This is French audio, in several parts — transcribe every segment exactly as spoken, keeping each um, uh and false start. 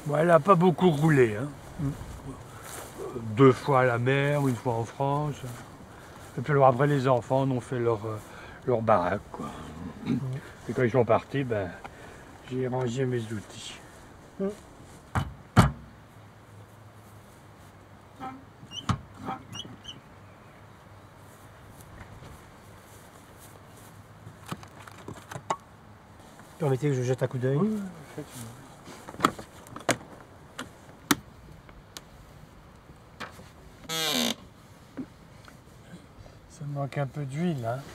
Bon, elle n'a pas beaucoup roulé. Hein. Mm. Deux fois à la mer, une fois en France. Et puis alors après, les enfants en ont fait leur, leur baraque. Quoi. Mm. Et quand ils sont partis, ben, j'ai rangé mes outils. Mm. Permettez que je jette un coup d'œil. Oui, effectivement. Ça me manque un peu d'huile, hein.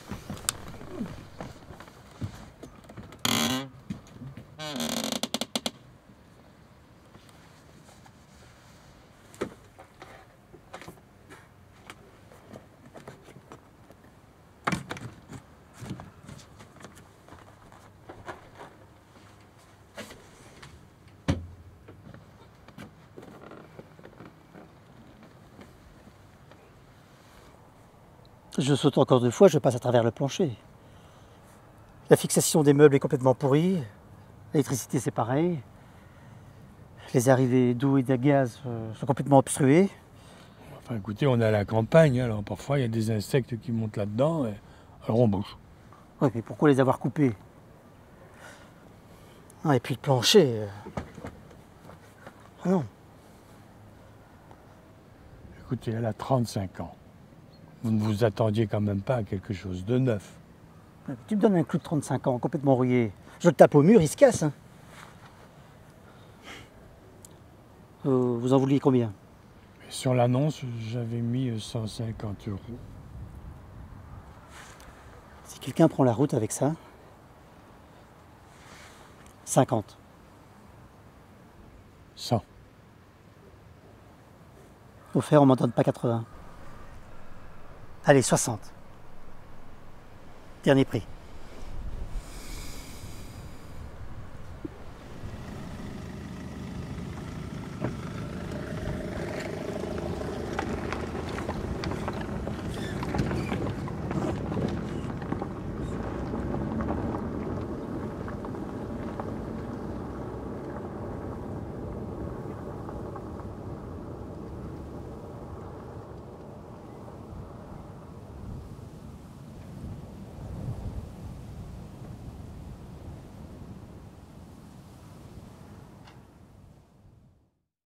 Je saute encore deux fois, je passe à travers le plancher. La fixation des meubles est complètement pourrie. L'électricité, c'est pareil. Les arrivées d'eau et de gaz euh, sont complètement obstruées. Enfin, écoutez, on est à la campagne, alors parfois il y a des insectes qui montent là-dedans, et alors on bouge. Oui, mais pourquoi les avoir coupés? Ah, et puis le plancher. Euh... Ah non. Écoutez, elle a trente-cinq ans. Vous ne vous attendiez quand même pas à quelque chose de neuf. Tu me donnes un clou de trente-cinq ans, complètement rouillé. Je le tape au mur, il se casse. Hein. Euh, vous en vouliez combien? Et sur l'annonce, j'avais mis cent cinquante euros. Si quelqu'un prend la route avec ça, cinquante. cent. Offert, on m'en donne pas quatre-vingts. Allez, soixante. Dernier prix.